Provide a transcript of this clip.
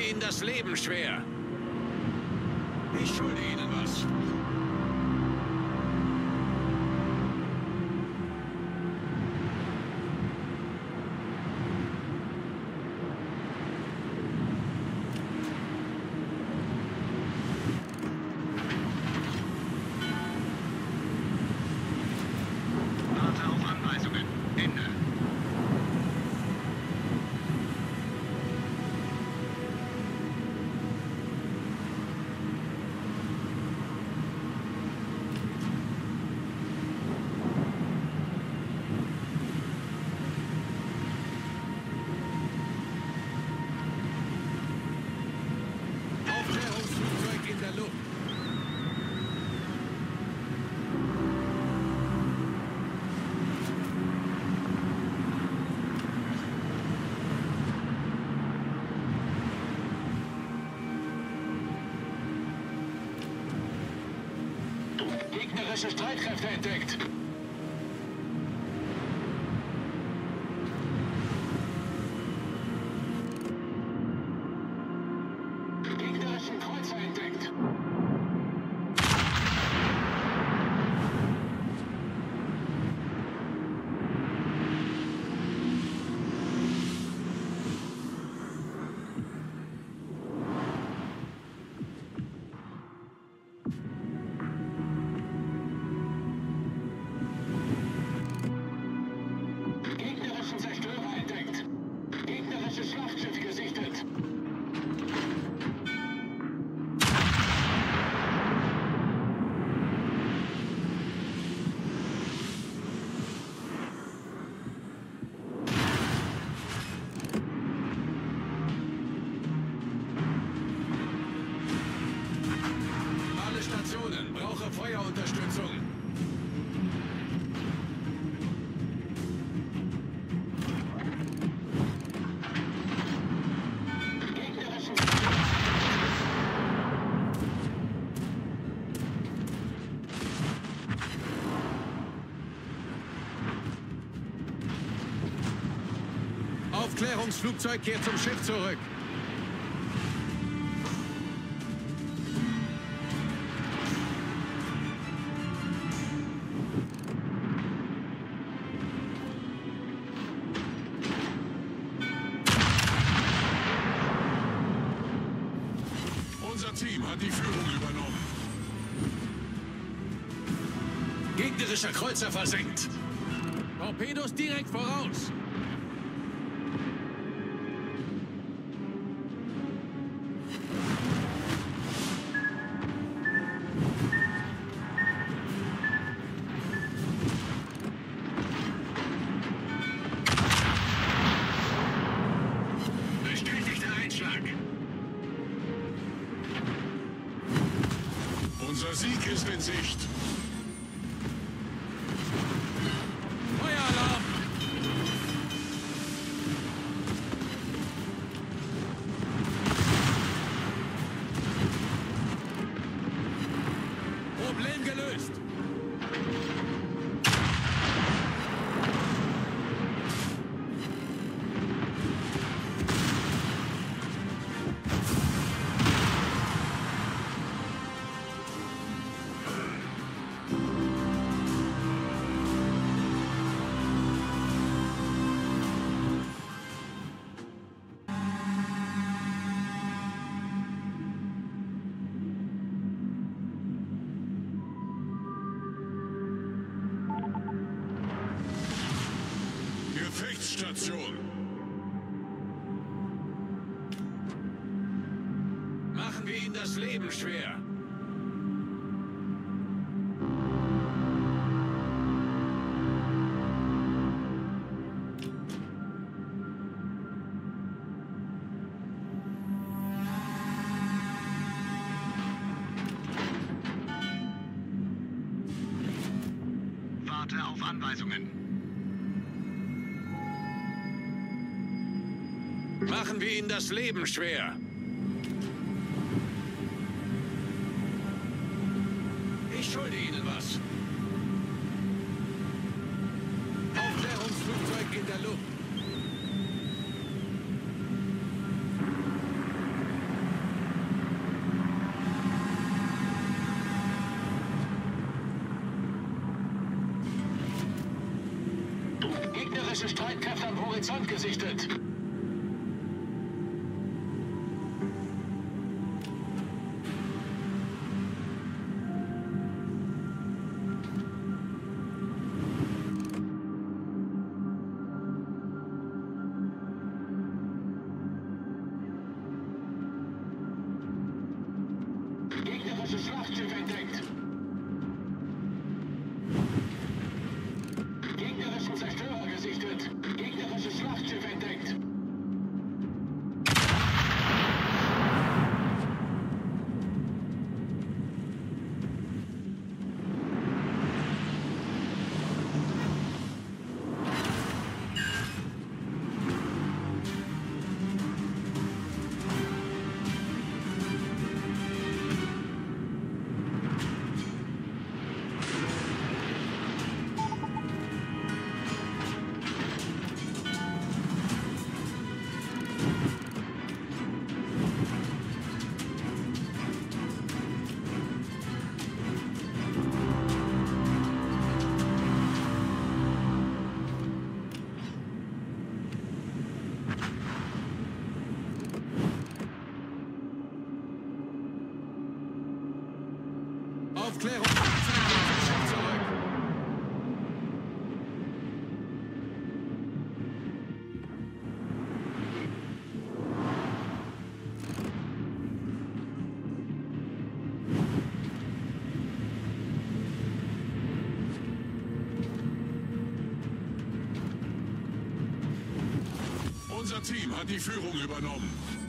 wir Ihnen das Leben schwer. Ich schulde Ihnen was. Warte auf Anweisungen. Ende. Aufklärungsflugzeug in der Luft. Gegnerische Streitkräfte entdeckt. Gegnerischen Kreuzer entdeckt. Gegnerischen Zerstörer entdeckt. Gegnerisches Schlachtschiff gesichtet. Alle Stationen, brauche Feuerunterstützung. Gegnerischen Aufklärungsflugzeug kehrt zum Schiff zurück. Unser Team hat die Führung übernommen. gegnerischer Kreuzer versenkt. Torpedos direkt voraus. Bestätigter Einschlag. Unser Sieg ist in Sicht. Feueralarm! Problem gelöst. Gefechtsstation. Machen wir ihnen das Leben schwer. Warte auf Anweisungen. Machen wir ihnen das Leben schwer. Ich schulde Ihnen was. Aufklärungsflugzeug in der Luft. Gegnerische Streitkräfte am Horizont gesichtet. Gegnerisches Schlachtschiff entdeckt. Gegnerischen Zerstörer gesichtet. Gegnerisches Schlachtschiff entdeckt. Aufklärung. Schiff zurück. Unser Team hat die Führung übernommen.